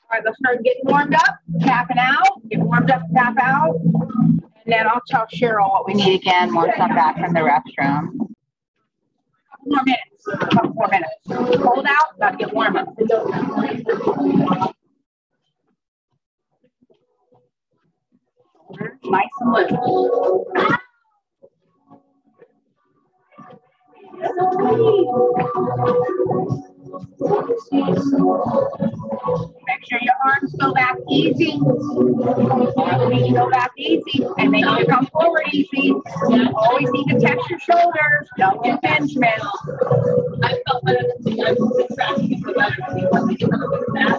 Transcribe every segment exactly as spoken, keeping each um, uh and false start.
right, let's start getting warmed up, tapping out, get warmed up, tap out, and then I'll tell Cheryl what we need again once I'm back from the restroom. Couple more minutes, a couple more minutes. Hold out, gotta get warm up. Nice and loose. Make sure your arms go back easy. Arms go back easy. And make sure you come forward easy. You always need to touch your shoulders. Don't do impingement. I felt better than I was tracking for better.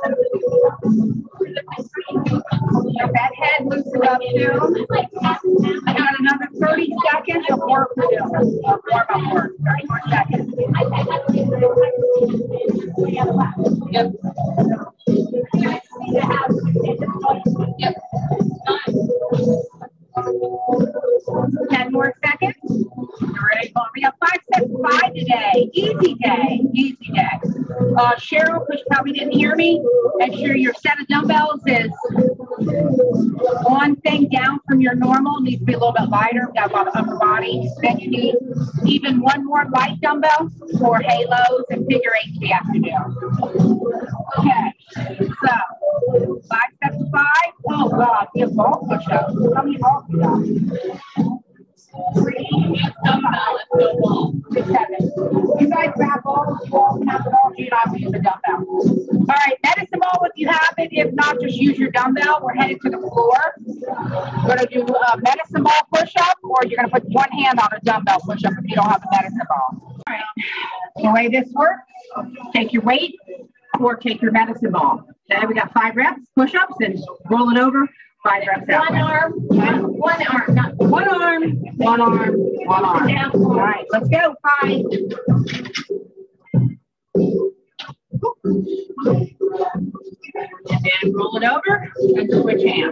Your bed head loosen up too. I got another thirty seconds of work to do. Of warm up work. thirty more seconds. Yep. Yep. Ten more seconds. You're ready for me. We have five sets five today. Easy day. Easy day. Uh, Cheryl, because you probably didn't hear me, make sure your set of dumbbells is one thing down from your normal. Needs to be a little bit lighter. We got a lot of upper body. Then you need even one more light dumbbell for halos and figure eights we have to do. Okay. So, five steps five. Oh, God. We have ball push-ups. How many balls do you got? Three. Dumbbell. No ball. Six, seven. You guys grab balls. You have the ball. You don't use the dumbbell. All right. Medicine ball if you have it. If not, just use your dumbbell. We're headed to the floor. We're going to do a medicine ball push-up, or you're going to put one hand on a dumbbell push-up if you don't have a medicine ball. All right. The way this works, take your weight or take your medicine ball. Okay, we got five reps, push-ups, and roll it over. Five reps out. One arm, one, one arm, not one arm, one arm, one arm. Down. All right, let's go. Five. And then roll it over and switch hands.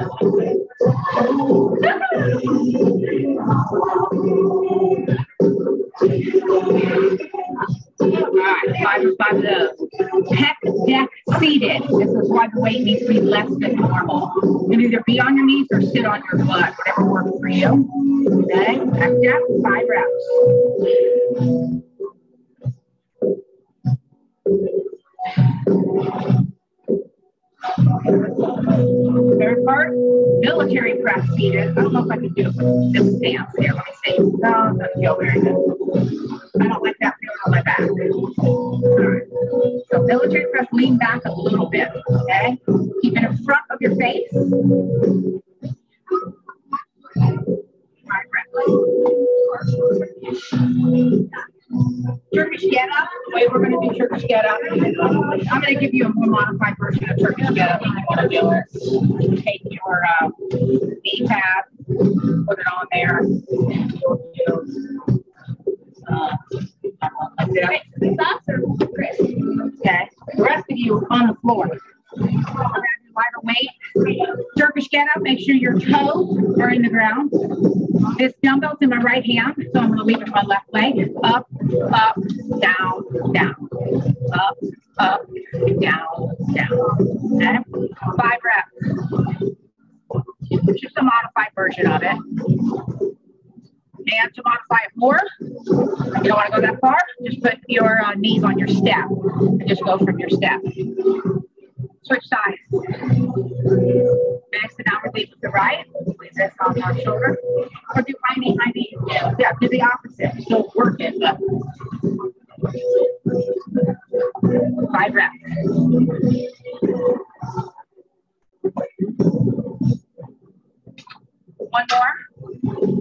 All right, five or five of those. Pec deck seated. This is why the weight needs to be less than normal. You can either be on your knees or sit on your butt, whatever works for you. Okay, pec deck, five reps. Third part, military press seated. I don't know if I can do it with this stance here. Let me see. No, it doesn't feel very good. I don't like that feeling on my back. All right. So military press, lean back a little bit. Okay. Keep it in front of your face. Right, right. Turkish get up. The way we're going to do Turkish get up, I'm going to give you a more modified version of Turkish get up. If you want to do it, take your uh, knee pad, put it on there, and you'll do uh, like that. Okay. The rest of you on the floor. Lighter weight. Turkish get up. Make sure your toes are in the ground. This dumbbell's in my right hand, so I'm going to leave it on my left leg. Up, up, down, down. Up, up, down, down. Okay? Five reps. Just a modified version of it. And to modify it more, you don't want to go that far, just put your uh, knees on your step and just go from your step. Switch sides. Okay, so now we're leaving the right. Leave this on our shoulder. Or do high knee, high knee. Yeah, yeah, do the opposite. Still work it. But five reps. One more.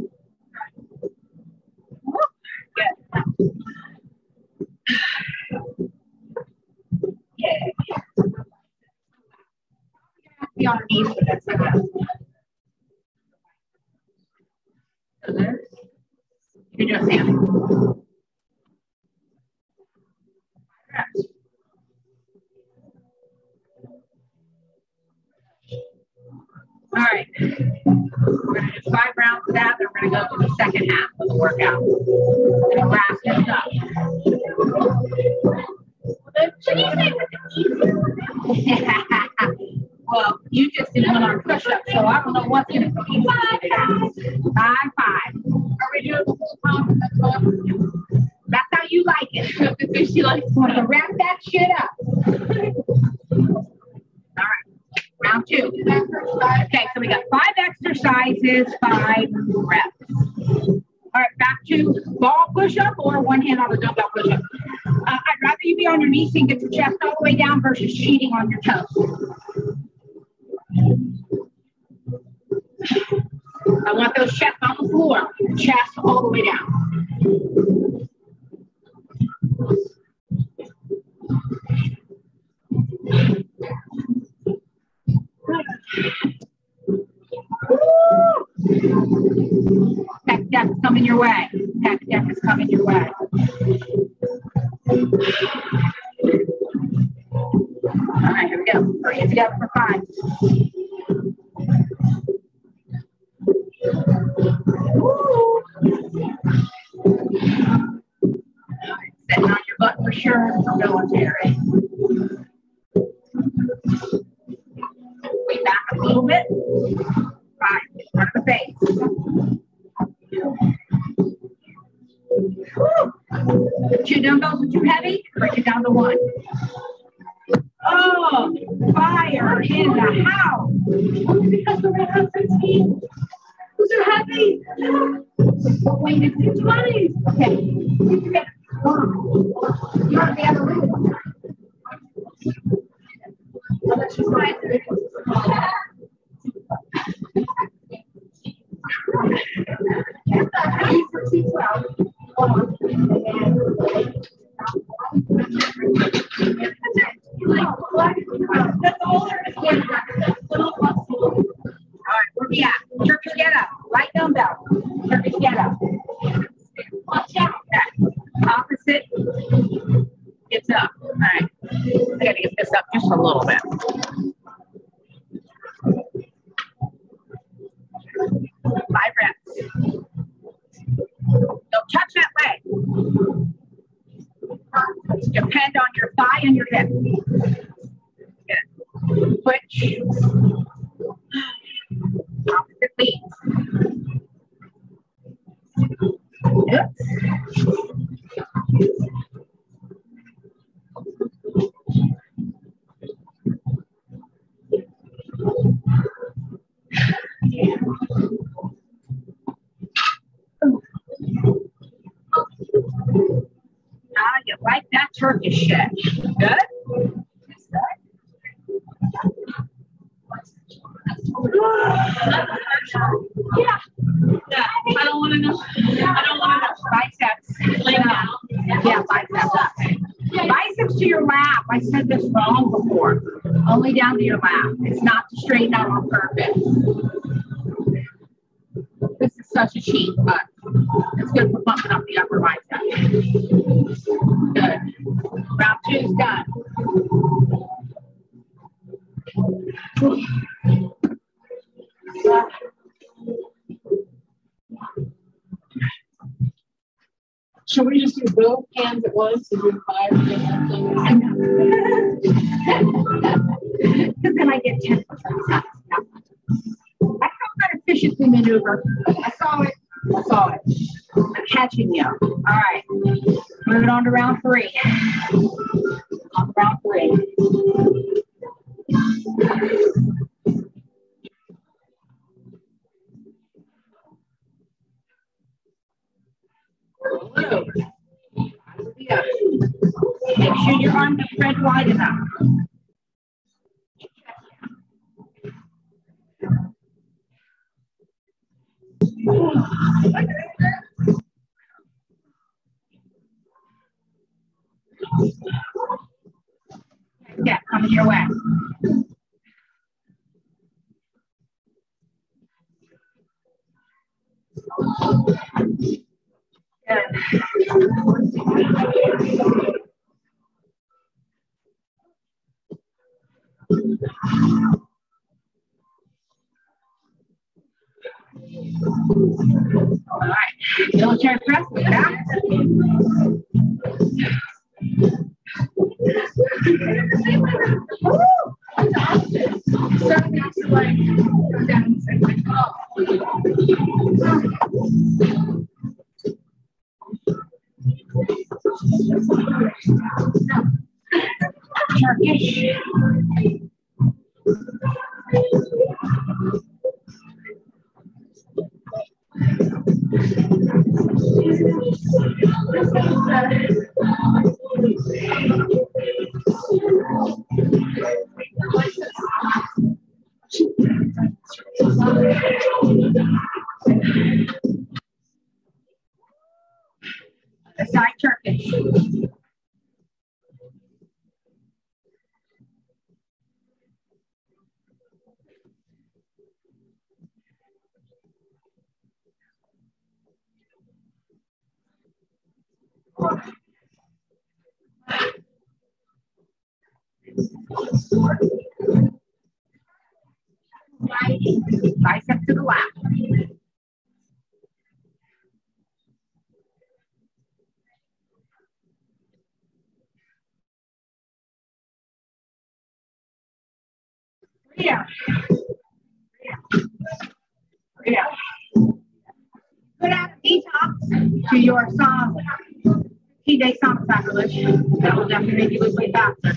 Good. Okay. Be on our knees for that second. You can just stand. All right. We're going to do five rounds of that. Then we're going to go to the second half of the workout. We're going to wrap this up. Should you say with the easy? You just did one on push-up, so I don't know what's going to be easy today. Five, five. Are we doing the whole time? That's how you like it. She likes to wrap that shit up. All right, round two. Okay, so we got five exercises, five reps. All right, back to ball push-up or one hand on the dumbbell push-up. Uh, I'd rather you be on your knees and get your chest all the way down versus cheating on your toes. I want those chests on the floor, chest all the way down. Tech deck is coming your way. Tech deck is coming your way. All right, here we go. Bring it together for five. All right, sitting on your butt for sure for military. Way back a little bit. Five, in front of the face. Woo. Two dumbbells are too heavy, bring it down to one. Oh, fire in the house. Only because we're going to have fifteen. Those are heavy. But wait, it's the twenties. Okay. You get one. You're on the other room. Unless she's right. That's all there is. All right, where we at? Turkish get up. Light dumbbell. Turkish get up. Watch out. Okay. Opposite. Gets up. All right. I gotta get this up just a little bit. Five reps. Don't touch that leg. Depend on your thigh and your hip. Good. Switch. Opposite leads. Yep. Ah, you like that Turkish shit. Good? Yeah. Yeah. I don't want to know. I don't want to know. Biceps. Lay down. Yeah, biceps. Biceps to your lap. I said this wrong before. Only down to your lap. It's not to straighten out on purpose. This is such a cheat, but it's good for pumping up the upper bicep. Good. Round two's done. Should we just do both hands at once and do five different things? I know. Because then I get ten percent. I call that efficiency maneuver. I saw it. I saw it. I'm catching you. All right. Moving on to round three. On round three. Roll it over. Make sure your arms are spread wide enough. Yeah, coming your way. Good. All right, military press with that. Woo! That's awesome. like, go down and say, like, oh. Turkish. The side Turkish. Bicep to the left. Yeah. Yeah. Put out a detox to your song. fifteen day song sacrilege. That will definitely make you lose weight faster.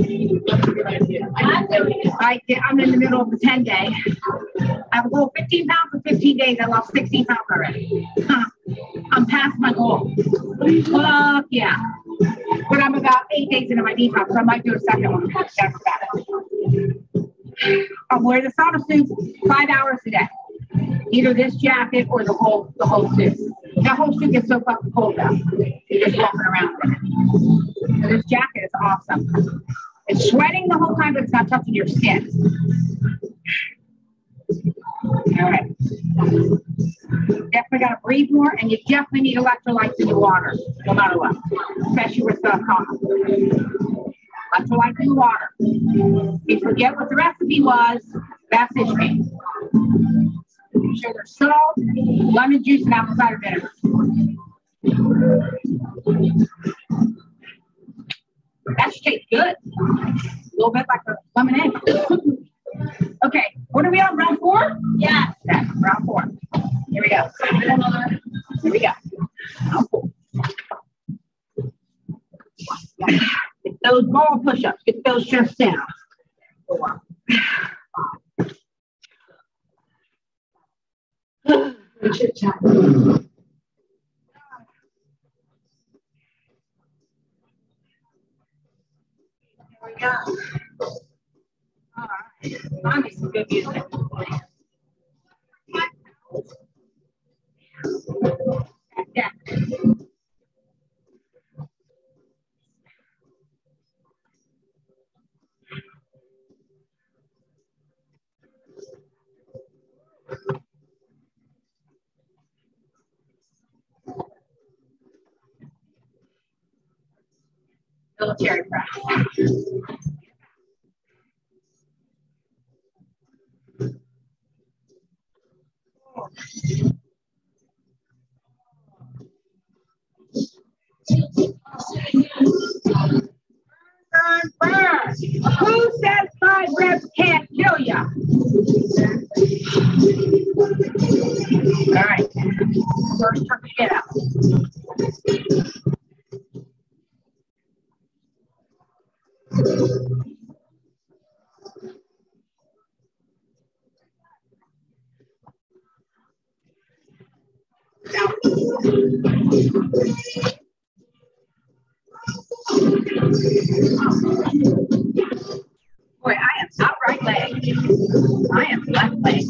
I, I'm in the middle of the ten day. I have a goal of fifteen pounds in fifteen days. I lost sixteen pounds already. Huh. I'm past my goal. Fuck yeah. But I'm about eight days into my detox, so I might do a second one. That's about it. I'll wear the sauna suit five hours a day. Either this jacket or the whole the whole suit. That whole suit gets so fucking cold though. You're just walking around with it. So this jacket is awesome. It's sweating the whole time, but it's not touching your skin. All right. Definitely got to breathe more, and you definitely need electrolytes in your water, no matter what, especially with the coffee. Electrolytes in the water. If you forget what the recipe was, that's history. Sugar, salt, lemon juice, and apple cider vinegar. That should taste good. A little bit like a lemonade. Okay, what are we on? Round four? Yeah. Okay, round four. Here we go. Here we go. Round four. Get those ball push-ups. Get those chest down. Four. Chit chat. There we go. All right. Find me some good music. Yeah. Military practice. Burn, burn. Who says five reps can't kill ya? All right. First turkey get out. Boy, I am not right leg. I am left leg.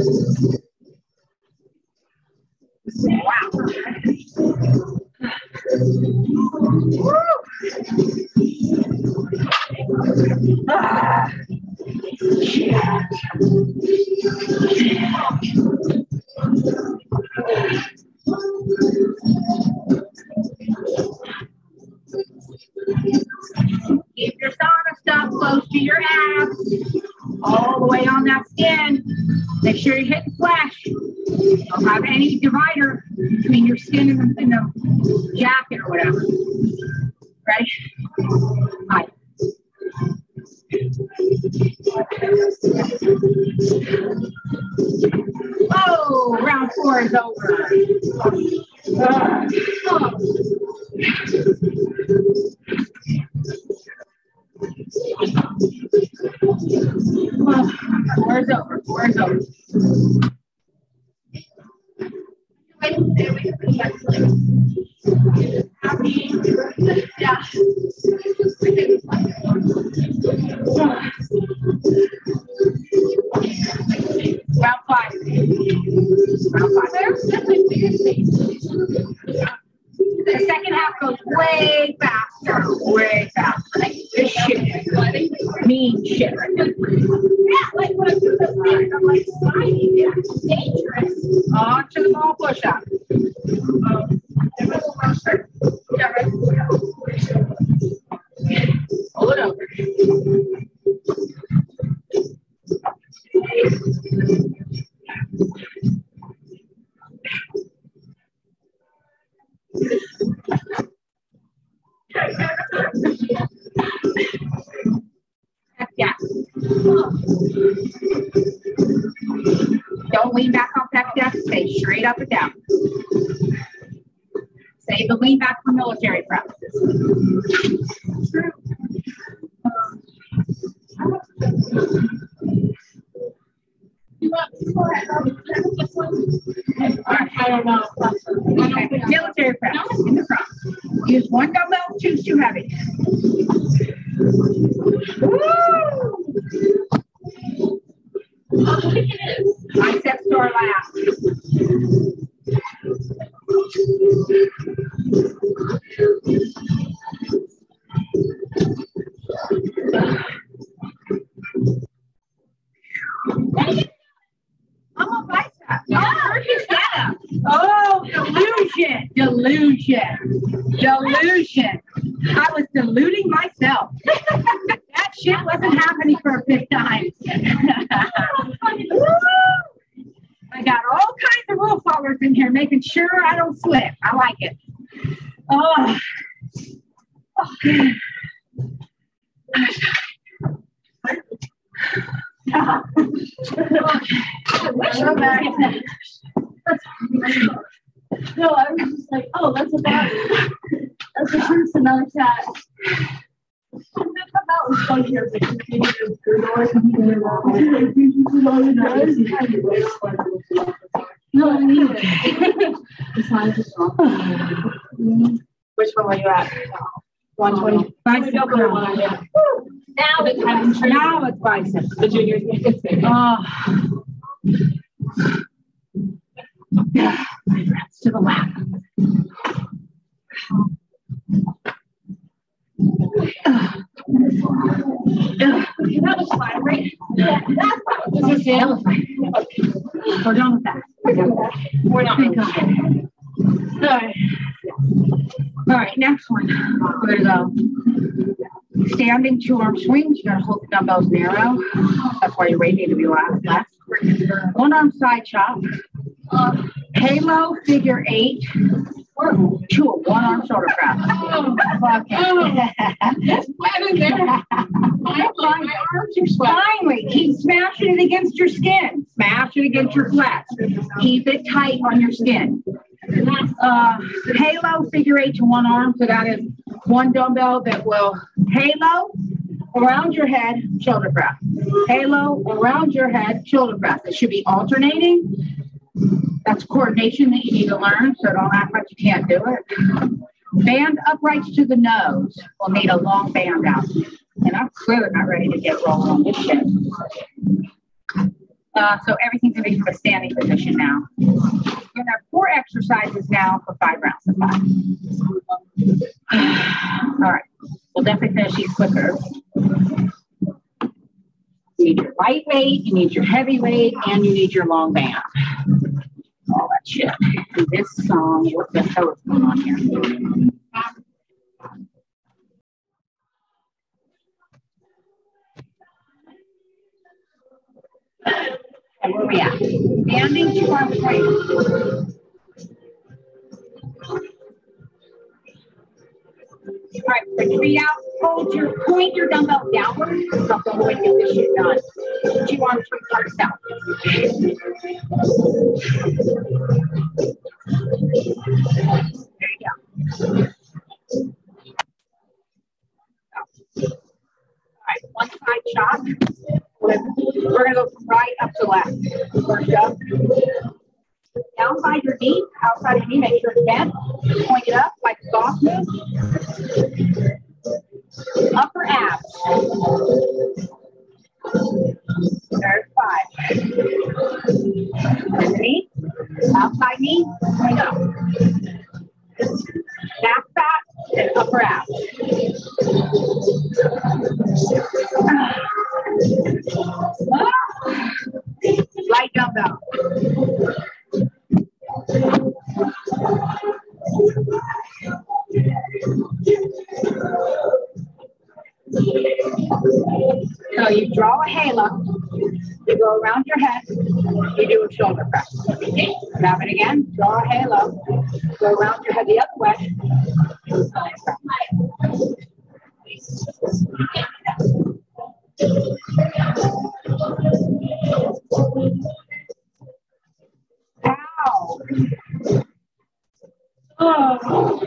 Wow. Woo. Ah. Yeah. Keep your sauna stuff close to your abs, all the way on that skin. Make sure you hit the flesh. Don't have any divider between your skin and the, and the jacket or whatever. Right? Hi. Oh, round four is over. Uh, oh. Four is over. Four is over. Wait, wait, wait, wait. Yeah. Round five. Round five. The second half goes way faster. Way faster. This shit. Mean shit. Yeah, like when I do the thing, I'm like sliding. Yeah, it's dangerous. On to the ball push up. Um, yeah, right. Pull it over. Yeah. Don't lean back on pec deck. Stay straight up and down. Save the lean back for military practice. I don't know. Okay. Military practice in the front. Use one dumbbell, two's too heavy. Woo! Biceps to our last. I'm a bicep. Yeah. Oh, delusion. Delusion. Delusion. I was deluding myself. That shit wasn't happening for a big time. I got all kinds of rule followers in here making sure I don't slip. I like it. Oh. No, I was just like, oh, that's a body. That's a truth, another cat. Come out and stay here, but you can use the doors and you No, I need it. It's not just off. Which one were you at? one twenty. Bicep curl. Now it's having Now it's bicep. The juniors. Oh. Yeah, my breaths to the lap. That was fine, right? Yeah, that's fine. This is the elephant. We're done with that. We're done with that. We're not going to All right. All right, next one. We're going to go standing two arm swings. You're going to hold the dumbbells narrow. That's why your weight need to be last. last. One arm side chop. Uh, halo figure eight. To a one arm shoulder press. Oh, fuck it. Why is there? My, my arms are sweating. Finally, keep smashing it against your skin. Smash it against your flesh. Keep it tight on your skin. Uh, halo figure eight to one arm. So that is one dumbbell that will halo around your head, shoulder press. Halo around your head, shoulder press. It should be alternating. That's coordination that you need to learn, so don't act like you can't do it. Band uprights to the nose. We'll need a long band out. And I'm clearly not ready to get rolling on this shit. Uh, so everything's going to be from a standing position now. We're going to have four exercises now for five rounds of five. All right. We'll definitely finish these quicker. You need your lightweight, you need your heavyweight, and you need your long band. All that shit. And this song, what the hell is going on here? Okay, where are we at? Standing two arm swing. All right, retreat out, hold your, point your dumbbell downward. That's the whole way to get this shit done. Two arms from first out. There you go. All right, one side chop. We're going to go from right up to left. First up. Down by your knee, outside of your knee, make sure it's bent. Point it up like a soft move. Upper abs. There's five. Knee, outside knee, point up. Back fat and upper abs. Light dumbbell. So you draw a halo, you go around your head, you do a shoulder press. Grab it again, draw a halo, go around your head the other way. Ow. Oh.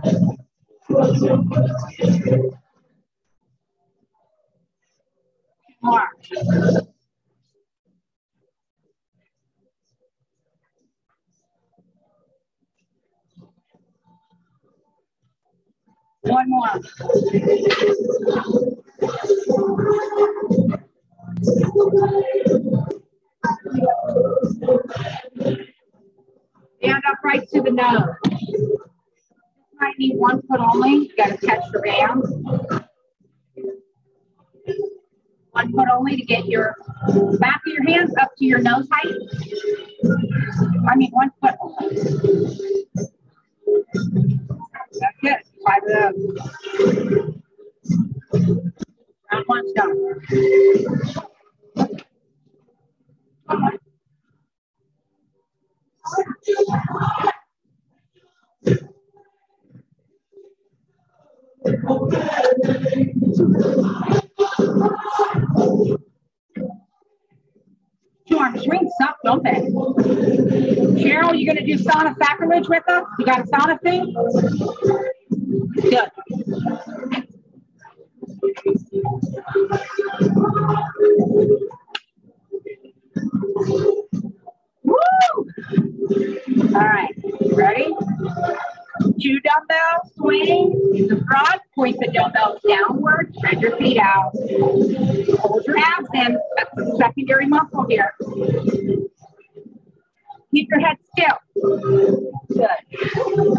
More. One more. Stand up right to the nose. Might need one foot only. You got to catch your band. One foot only to get your back of your hands up to your nose height. I mean, one foot only. That's it. Five of those. Round one's done. Two arm swings up, don't they? Cheryl, you gonna do sauna sacrilege with us? You got a sauna thing? Good. Woo! All right, ready? Two dumbbells, swing in the front, point the dumbbells downward, spread your feet out. Hold your abs in, that's the secondary muscle here. Keep your head still. Good.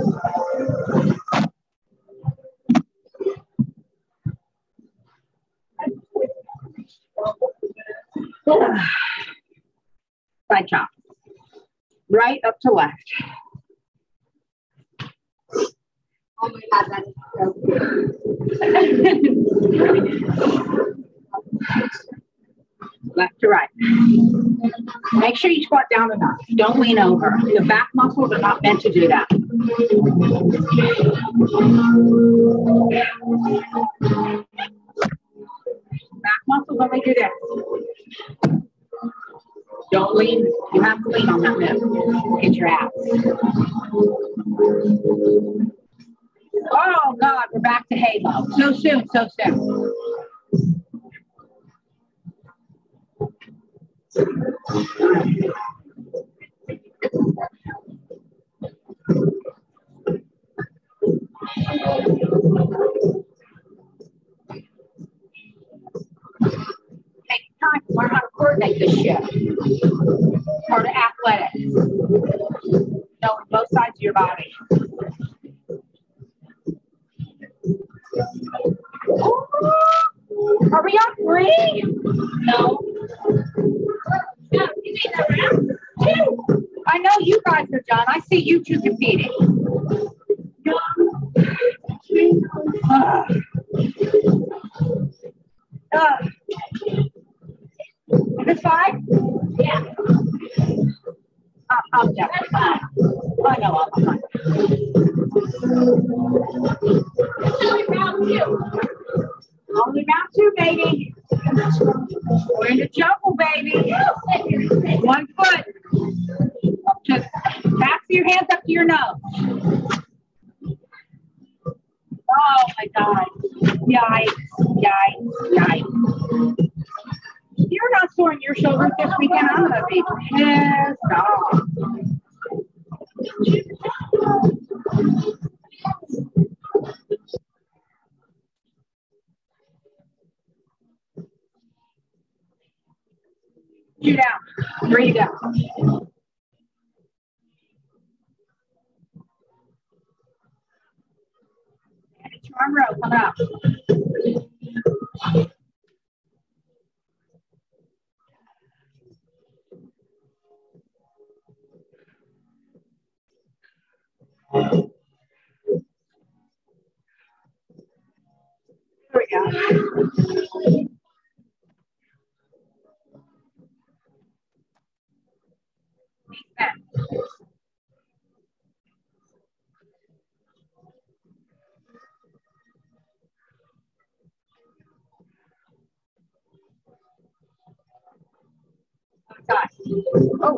Side chop. Right up to left. Oh my God, that's so good. Left to right. Make sure you squat down enough. Don't lean over. The back muscles are not meant to do that. Back muscles only do this. Don't lean. You have to lean on that move. Get your abs. Oh God, we're back to halo. So soon, so soon. Take time to learn how to coordinate this shift. Part of athletics. Knowing both sides of your body. Ooh, are we on three? No. No, you need that round? Two. I know you guys are done. I see you two competing. Uh, uh, is this five? Yeah. Uh, I'm done. That's five. I know I'm fine. It's only round two. Only round two, baby. We're in the jungle, baby. One foot. Just back your hands up to your nose. Oh my God. Yikes, yikes, yikes. You're not soring your shoulders this weekend. I'm going to be pissed off. Two down. Three to go. And it's arm row. Come up. There we go. Oh,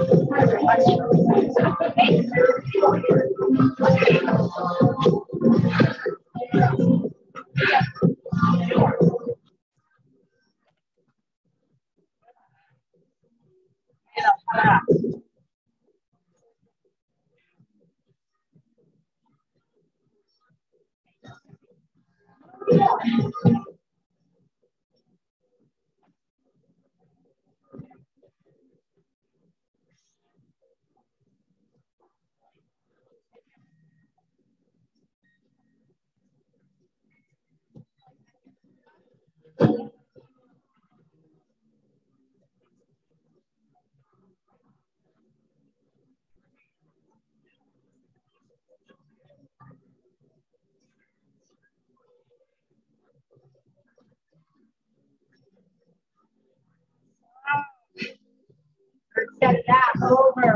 set that over.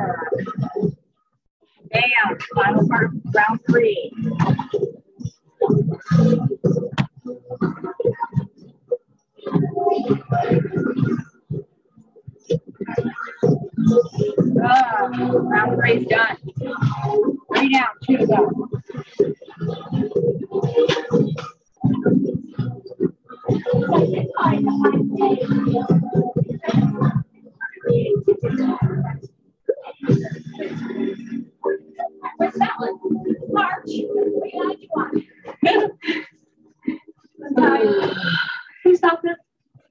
Bam. Final part of round three. Ah, round three's done. Three down, two to go. Where's that one? March. What do you want? Who stopped it?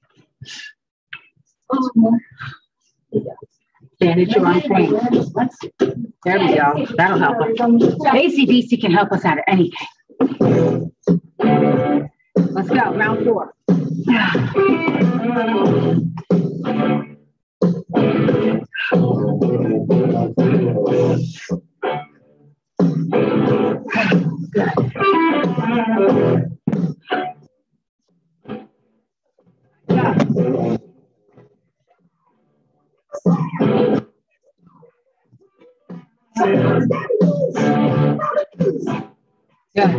Bandage your arm pain. There we go. That'll help us. A C D C can help us out of anything. Let's go. Round four. Good. Yeah. Good.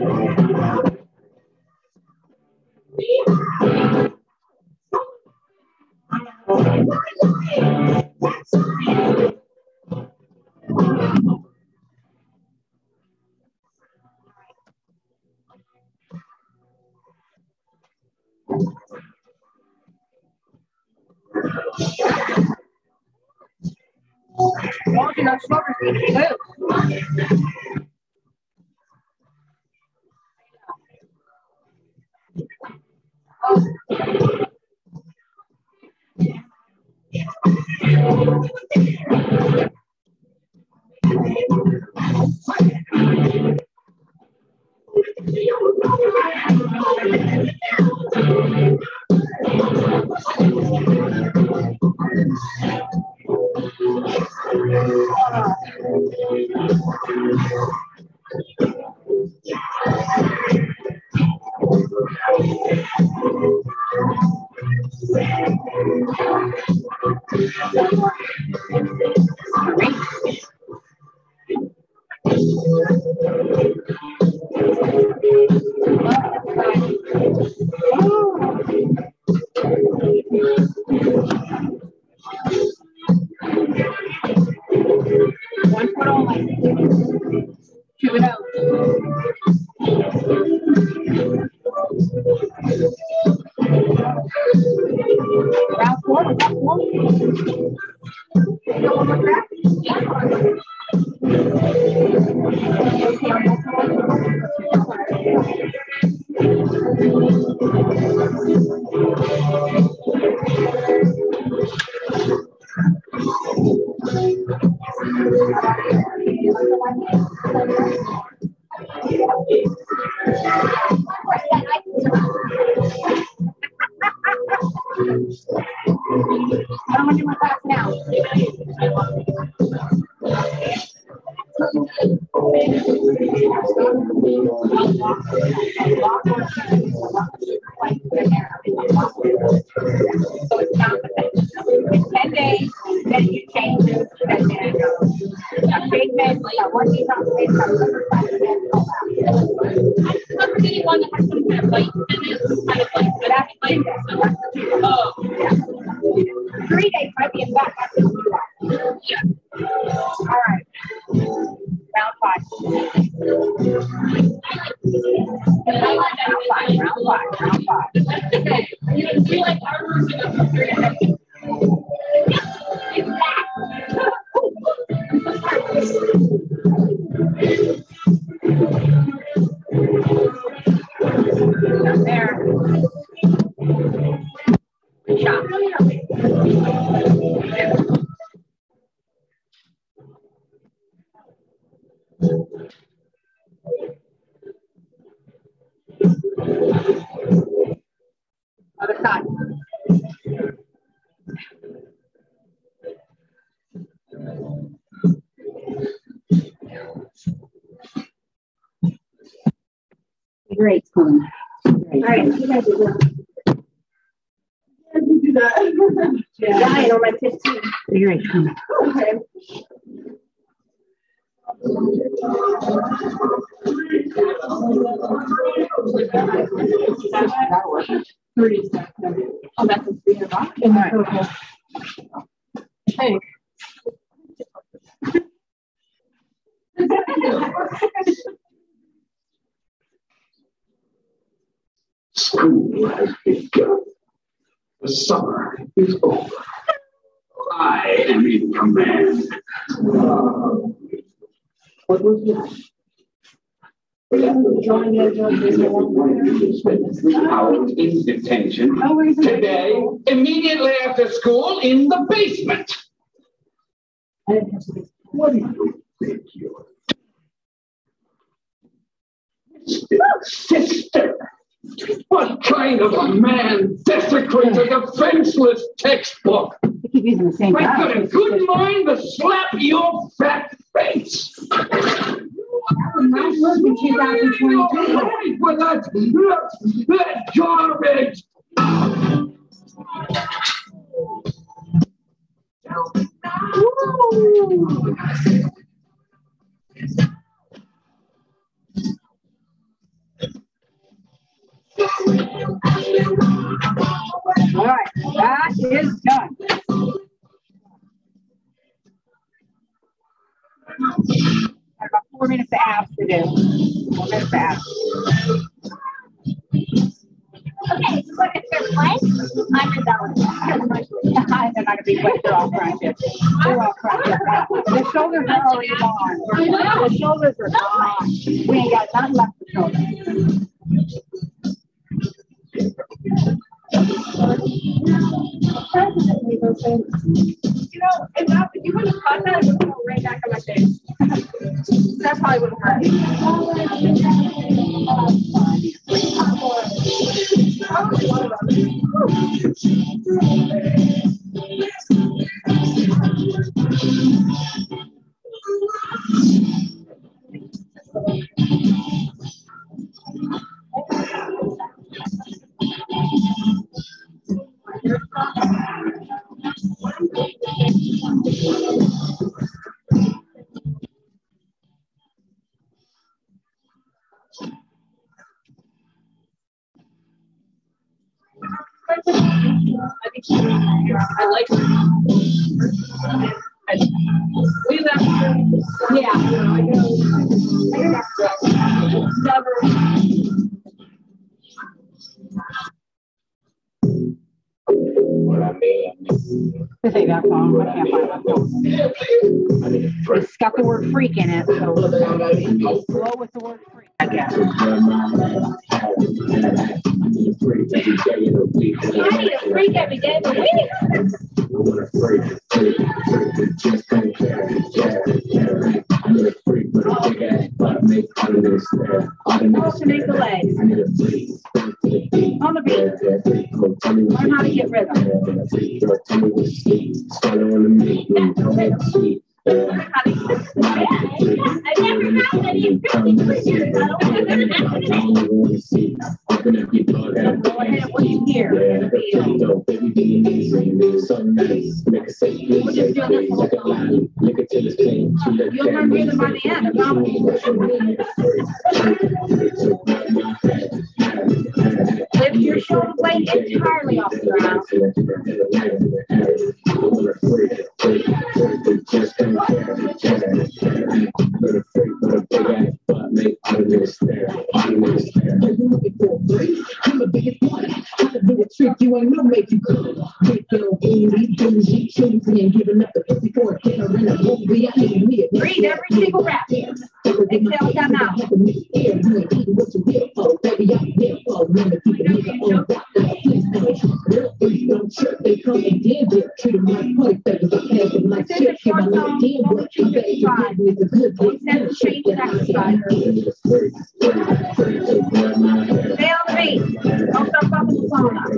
Don't you know, smokers need to be loose. Round four, round four. You want more crack? How much do my class now? So it's not the thing. It's ten days, then you change it, ten days. Now, treatment, like, one day on the I'm getting one that has some kind of light in it. Kind of like, but that's like, oh, yeah. Three days might be in back. Yeah. All right. Round five. Round five, round five, round five. You can feel like armors in a there. Good job. Other side. Great, fun. Great. All right, you guys do that. You do that. Yeah, nine on my fifteen. Great, fun. Okay. Three. Oh, that's a three and a half. All right. Hey. School has begun. The summer is over. I am in command. What was this? Three hours in detention. Today, immediately after school, in the basement. What do you think you're? Sister! What kind of a man desecrates a defenseless textbook? I keep using the same. I got a good mind to slap your fat face. Not work in two thousand twenty-two. Right with that, that, that garbage. All right, that is done. Got about four minutes of abs to do. Four minutes of abs. Okay, so what if they're blank? I'm rebelling. They're not going to be wet. They're all crunched. They're all crunched. The shoulders are already gone. The shoulders are gone. We ain't got nothing left for shoulders. You know, if, that, if you would have caught that, it would have right back on my face. That probably would have hurt. I like it. Leave that. Yeah. Never. This ain't that song. I can't find that song. It's got the word freak in it, so flow with the word freak, I guess. I need a freak every day of the week. Oh, to make the legs. On the beat. Learn how to get rhythm. I've never had any freaking freaking. Go ahead, what's here? We'll just do this whole song. You'll learn rhythm by the end, I promise. Lift your shoulder blade entirely off the ground. You ain't no make you come. Break your booty, bougie, choosy, and giving up the pussy for a dinner in a movie. I need me. Breathe every single breath. Exhale, come out. You ain't eating what you here for, baby. I'm here for. Remember, keep a nigga on rock. Real freaks don't trip, they come and damn it. Treat them like play favors. I pass them like shit. Give my life damn work. You bet you it's a good thing. Instead of change it exercise. Stay on the beat. Don't start bumping the song up.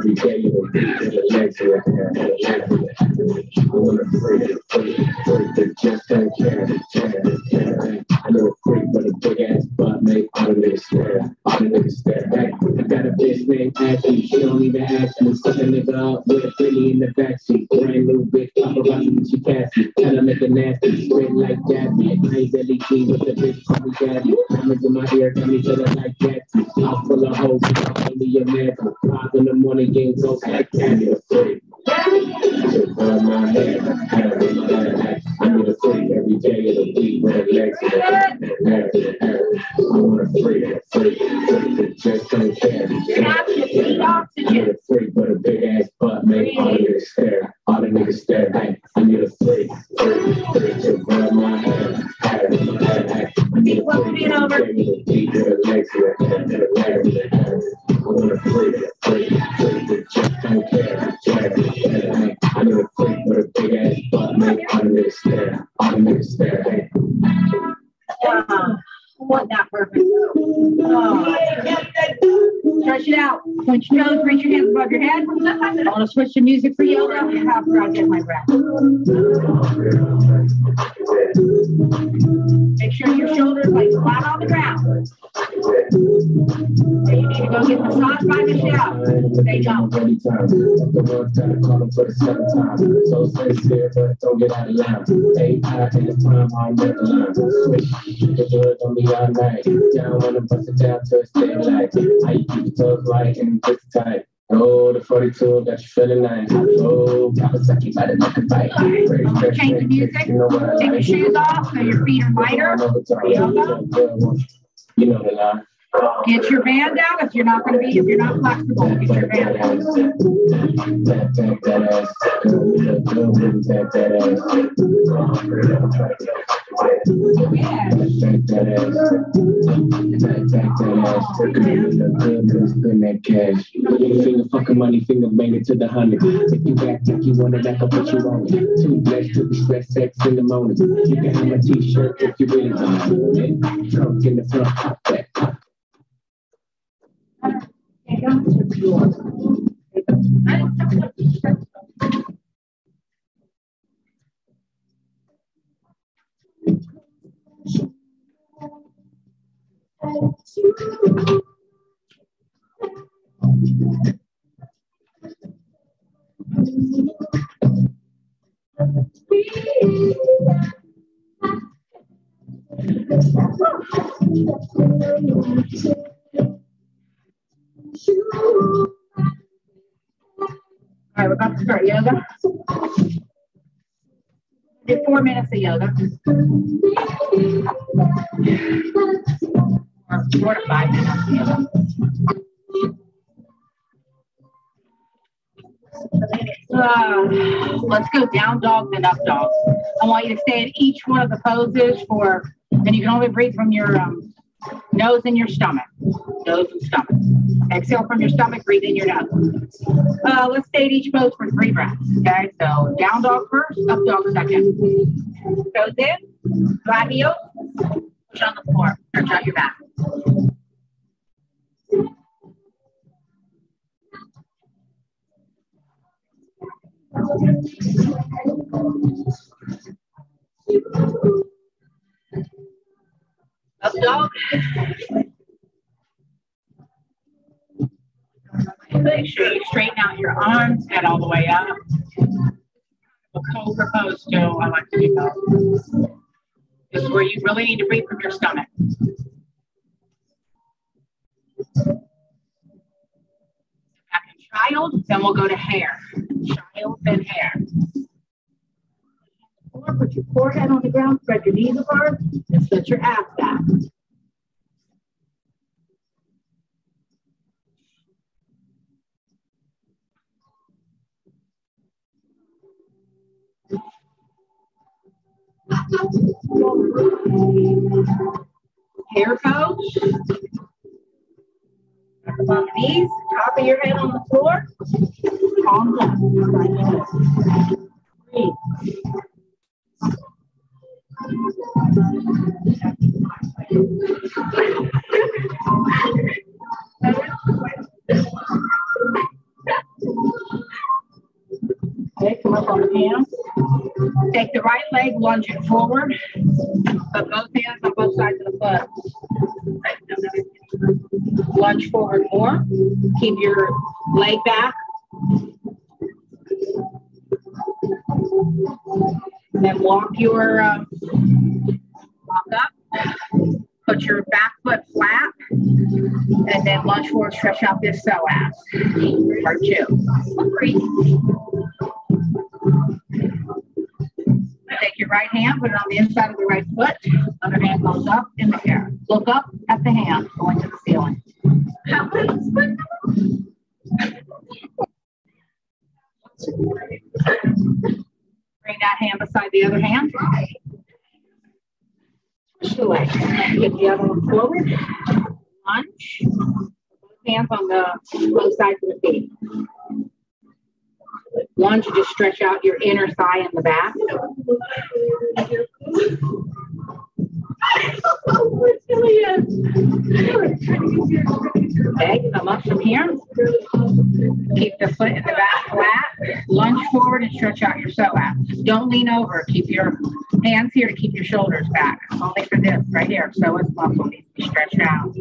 I know a freak with a big ass butt, make all the niggas stare. All the niggas stare. Hey, I got a bitch named Ashley. She don't even ask me. Suck a nigga up with a Philly in the backseat. Brand new bitch, paparazzi with your Cassie. Tell her make a nasty, straight like Jazzy. I ain't Billy G with the bitch call me Daddy. Diamonds in my ear, got me feeling like Jackson. House full of hoes, only a man. Five in the morning, game goes like candy. A freak. On my head, I need a freak every day of the week with a legs. I want a freak, a freak, freak that just don't care. I need a freak with a big ass butt, make all the niggas stare. All the niggas stare. Hey, I need a freak, freak, freak to rub my head. I need a freak every day of the week with a legs. I want a freak, a freak, freak that just don't care. I need a freak with a big ass butt, make all the niggas stare. All the niggas stare. Hey. Wow. What that perfect. Oh. Stretch it out. Point your toes, reach your hands above your head. I want to switch to music for yoga. I have to get my breath. Make sure your shoulders lay flat on the ground. If you need to go get massaged by Michelle, they don't. So sincere, but don't get out of line. Hey, I in the time, I'm with the line. Switch, the good on me all night. Down when I bust it down to a steady light. I keep your toes light and this tight. Oh, the forty-two got you feeling nice. Oh, Kawasaki by the neck and bite. Right. Change the music. Take your shoes off so your feet are lighter. You know the line. Get your band down if you're not going to be, if you're not flexible, get your band down. Finger fucking money, finger bang it to the hundred. Take you back, take you want it back, I'll put you on it. Too blessed to be stressed, sex in the morning. You can have my t-shirt if you really want it. Trunk in the front, pop that, pop. All right, we're about to start yoga. Do four minutes of yoga. Or four to five minutes of yoga. Uh, let's go down dog, then up dog. I want you to stay in each one of the poses for, and you can only breathe from your um, nose and your stomach. Nose and stomach. Exhale from your stomach, breathe in your nose. Uh, let's stay in each pose for three breaths. Okay, so down dog first, up dog second. Toes in, flat heels, push on the floor, stretch out your back. Up dog. Make sure you straighten out your arms, head all the way up. A cobra pose too. I like to do those. This is where you really need to breathe from your stomach. Back in child, then we'll go to hair. Child, then hair. Or put your forehead on the ground, spread your knees apart, and set your ass back. Hair pose. Back up on the knees, top of your head on the floor. Palms up. Breathe. Okay, come up on the hands. Take the right leg, lunge it forward. Put both hands on both sides of the foot. Lunge forward more. Keep your leg back. Then walk your uh, walk up. Put your back foot flat, and then lunge forward. Stretch out this psoas. Part two. Take your right hand, put it on the inside of the right foot. Other hand goes up in the air. Look up at the hand, going to the ceiling. Bring that hand beside the other hand. Push the leg. Get the other one forward. Lunge. Both hands on the both sides of the feet. Lunge, you just stretch out your inner thigh in the back. Okay, come up from here. Keep the foot in the back flat. Lunge forward and stretch out your psoas. Don't lean over. Keep your hands here to keep your shoulders back. Only for this right here. Psoas muscle needs to be stretched out.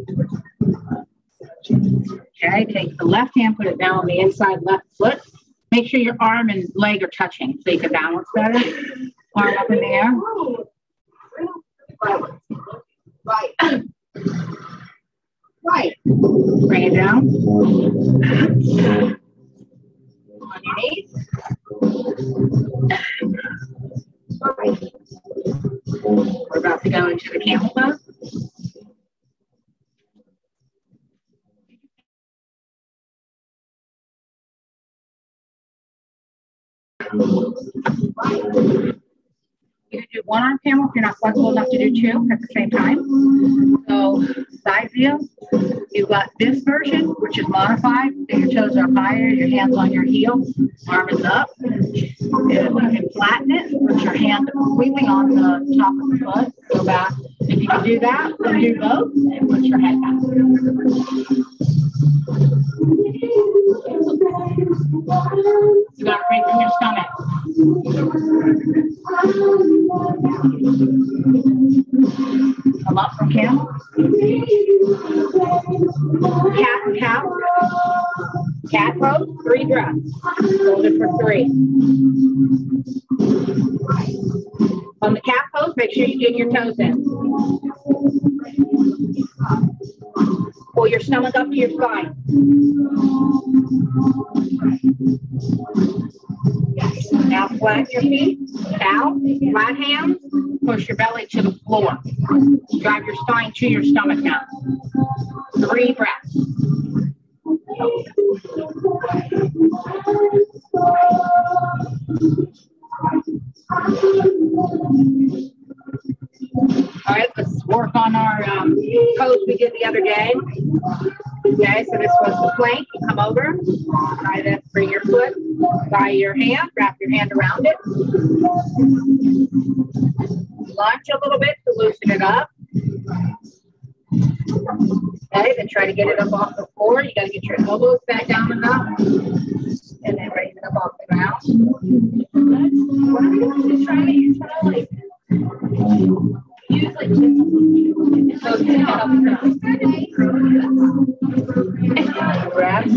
Okay, take the left hand, put it down on the inside left foot. Make sure your arm and leg are touching so you can balance better. Arm up in the air. Right. Right. Bring it down. On your knees. Right. We're about to go into the camel pose. You can do one arm camel if you're not flexible enough to do two at the same time. So side view, you've got this version, which is modified. So your toes are higher, your hands on your heel, arm is up. And you can flatten it, put your hand completely on the top of the foot, go back. If you can do that, then do both and put your head back. You got to breathe from your stomach. Come up from camel. Cat and cow. Cat pose, three breaths. Hold it for three. On the cat pose, make sure you dig your toes in. Pull your stomach up to your spine. Now flatten your feet. Cow, flat hands. Push your belly to the floor. Drive your spine to your stomach now. Three breaths. All right, let's work on our um, pose we did the other day. Okay, so this was the plank. You come over, try to bring your foot by your hand, wrap your hand around it. Lunge a little bit to loosen it up. Okay, then try to get it up off the floor. You got to get your elbows back down enough. And then raise it up off the ground. What are you just trying to, you're trying to like, use like this. So get it up the ground. Rest.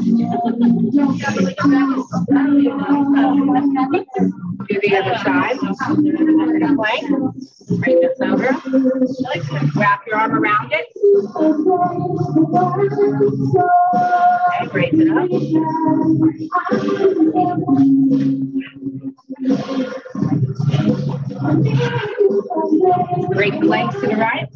Do the other side. Plank. Bring this over. Wrap your arm around it. Okay, raise it up. Break the legs to the right.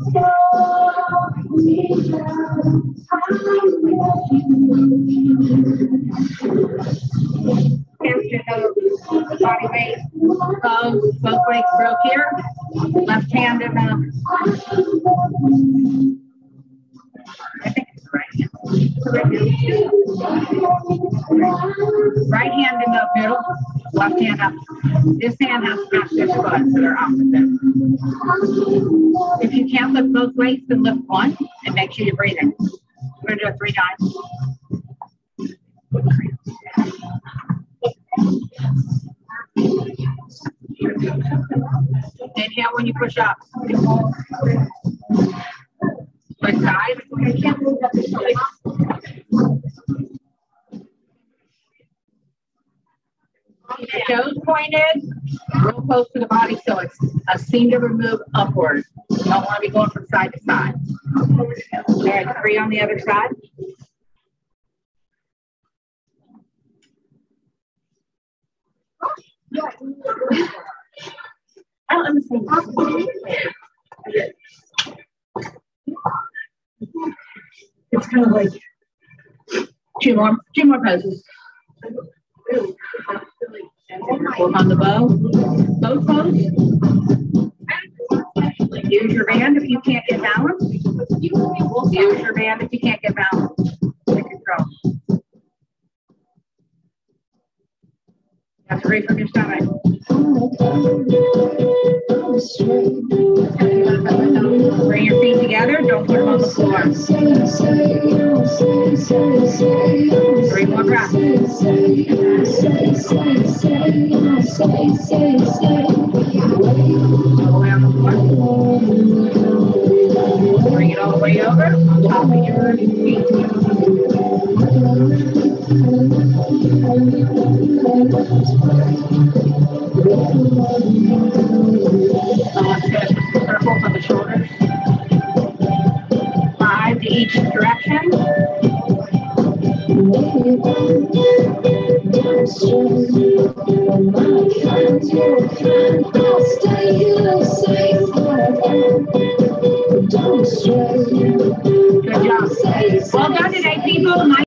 Body weight. Both, both legs broke here. Left hand in the. I think it's the right hand. Right hand in the middle. Left hand up. This hand has to match this foot, so they're opposite. If you can't lift both weights, then lift one and make sure you're breathing. We're going to do it three times. Inhale when you push up. Switch sides. Keep your toes pointed, real close to the body so it's a seam to remove upward. You don't want to be going from side to side. There's three on the other side. I don't understand. It's kind of like two more, two more poses. Work on the bow. Both pose. Use your band if you can't get balance. Use your band if you can't get balance. Take control. You have to reach from your stomach. Bring your feet together. Don't put them on the floor. Three more breaths. All the way on the floor. Bring it all the way over on top of your feet. Circles on the shoulders. Five to each direction. Good job. Well done today, people.